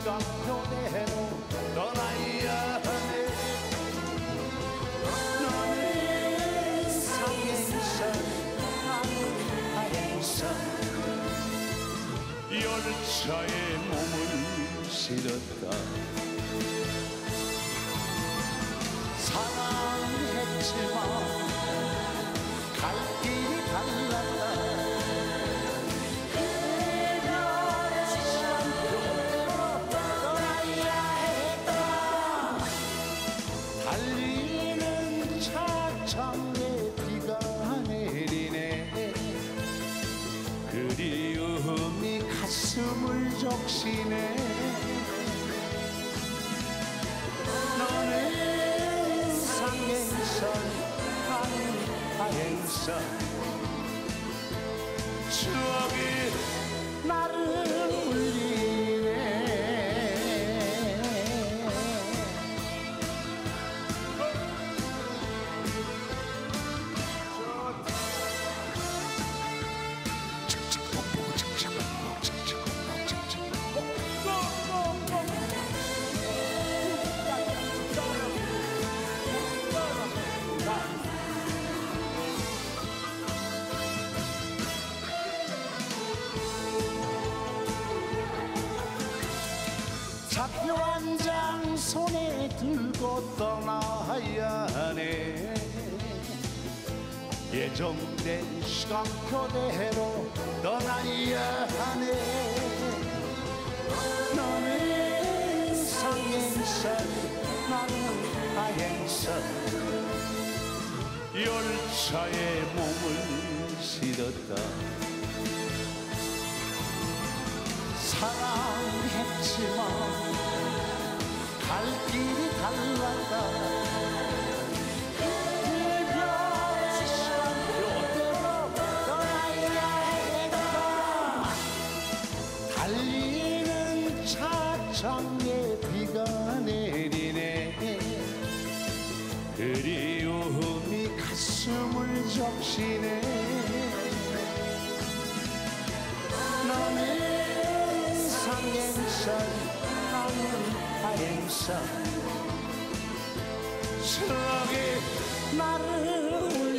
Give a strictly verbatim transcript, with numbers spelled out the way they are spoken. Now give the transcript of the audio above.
시간표대로 떠나야 하네. 너는 상행선 나는 하행선 열차에 몸을 실었다. 사랑했지만 갈 길이 달랐다. 그대의 시간표대로 떠나야 했다. 달리는 차창에 비가 내리네. 그리움이 가슴을 적시네. 너는 상행선 나는 하행선 추억이 나를 울리네. 차표 한 장 손에 들고 떠나야 하네. 예정된 시간표대로 떠나야 하네. 너는 상행선 나는 하행선 열차에 몸을 실었다. 사랑했지만 갈 길이 달랐다. 그대의 시간표대로 떠나야 했다. 달리는 차창에 비가 내리네. 그리움이 가슴을 적시네. 너는 상행선 나는 하행선 추억이 나를 울리네.